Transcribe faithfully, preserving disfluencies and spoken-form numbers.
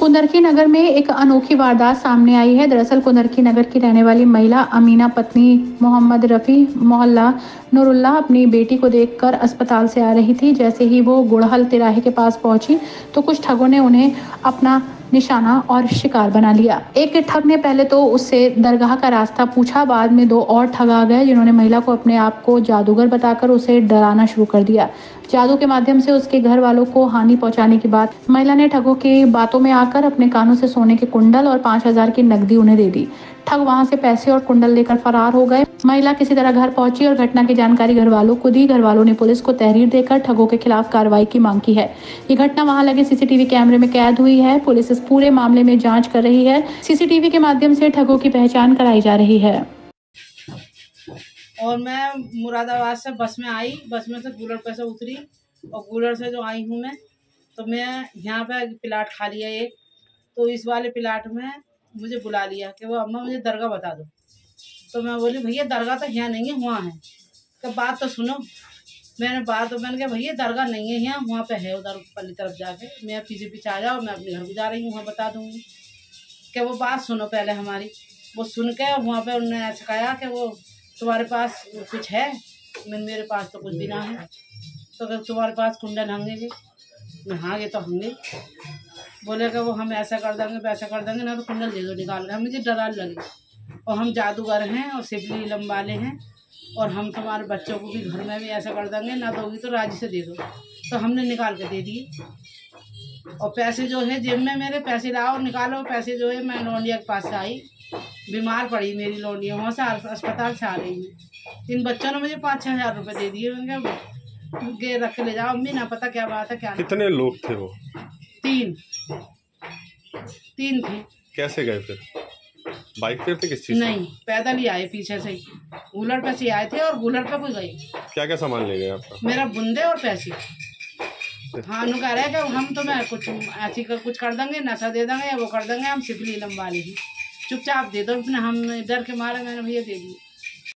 कुंदरकी नगर में एक अनोखी वारदात सामने आई है। दरअसल कुंदरकी नगर की रहने वाली महिला अमीना पत्नी मोहम्मद रफ़ी मोहल्ला नूरुल्ला अपनी बेटी को देखकर अस्पताल से आ रही थी। जैसे ही वो गुड़हल तिराहे के पास पहुंची तो कुछ ठगों ने उन्हें अपना निशाना और शिकार बना लिया। एक ठग ने पहले तो उससे दरगाह का रास्ता पूछा, बाद में दो और ठग आ गए जिन्होंने महिला को अपने आप को जादूगर बताकर उसे डराना शुरू कर दिया। जादू के माध्यम से उसके घर वालों को हानि पहुंचाने की बात महिला ने ठगों की बातों में आकर अपने कानों से सोने के कुंडल और पांच हजार की नकदी उन्हें दे दी। ठग वहां से पैसे और कुंडल लेकर फरार हो गए। महिला किसी तरह घर पहुंची और घटना की जानकारी घर वालों को दी। घर वालों ने पुलिस को तहरीर देकर ठगों के खिलाफ कार्रवाई की मांग की है। ये घटना वहां लगे सीसीटीवी कैमरे में कैद हुई है। पुलिस इस पूरे मामले में जांच कर रही है। सीसीटीवी के माध्यम से ठगों की पहचान कराई जा रही है। और मैं मुरादाबाद से बस में आई, बस में से गूलर पे से उतरी और गूलर से जो आई हूँ मैं, तो मैं यहाँ पे प्लाट खा लिया एक, तो इस वाले प्लाट में मुझे बुला लिया कि वो अम्मा मुझे दरगाह बता दो। तो मैं बोली भैया दरगाह तो यहाँ नहीं है, वहाँ है। तो बात तो सुनो। मैंने बात तो मैंने कहा भैया दरगाह नहीं है यहाँ, वहाँ पे है उधर पल्ली तरफ जाके, मैं पीछे पीछे आ जाओ, मैं अपने घर को जा रही हूँ, वहाँ बता दूँगी। क्या वो बात सुनो पहले हमारी। वो सुन के वहाँ पे उन्होंने ऐसा कहा कि वो तुम्हारे पास कुछ है? मैं मेरे पास तो कुछ भी ना है। तो अगर तुम्हारे पास कुंडल हंगेंगे? मैं हाँ ये तो हंगे। बोले कि वो हम ऐसा कर देंगे वैसा कर देंगे, ना तो कुंडल दे दो निकाल के। मुझे डरा लगे और हम जादूगर हैं और सिपली इलम वाले हैं और हम तुम्हारे बच्चों को भी घर में भी ऐसा कर देंगे, ना दोगी तो राजी से दे दो। तो हमने निकाल के दे दिए और पैसे जो है जेब में मेरे, पैसे लाओ निकालो पैसे जो है। मैं लौंडिया के पास से आई, बीमार पड़ी मेरी लौंडिया, वहाँ से अस्पताल से आ रही है। इन बच्चों ने मुझे पाँच छः हजार रुपये दे दिए। उनके गे रख के ले जाओ अम्मी, ना पता क्या बात है क्या। कितने लोग थे वो? तीन तीन थे। कैसे गए फिर? बाइक पे थे? किस चीज? नहीं, पैदल ही आए, पीछे से ही गूलर पे से आए थे और गूलर पे कोई गए। क्या क्या सामान ले गए आपका? मेरा बुंदे और पैसे। हाँ नु कह रहे कि हम तो मैं कुछ ऐसी कर, कुछ कर देंगे, नशा दे देंगे या वो कर देंगे, हम सिपली लंबा लेंगे, चुपचाप दे दो। हम डर के मारे मैंने भैया दे दिए।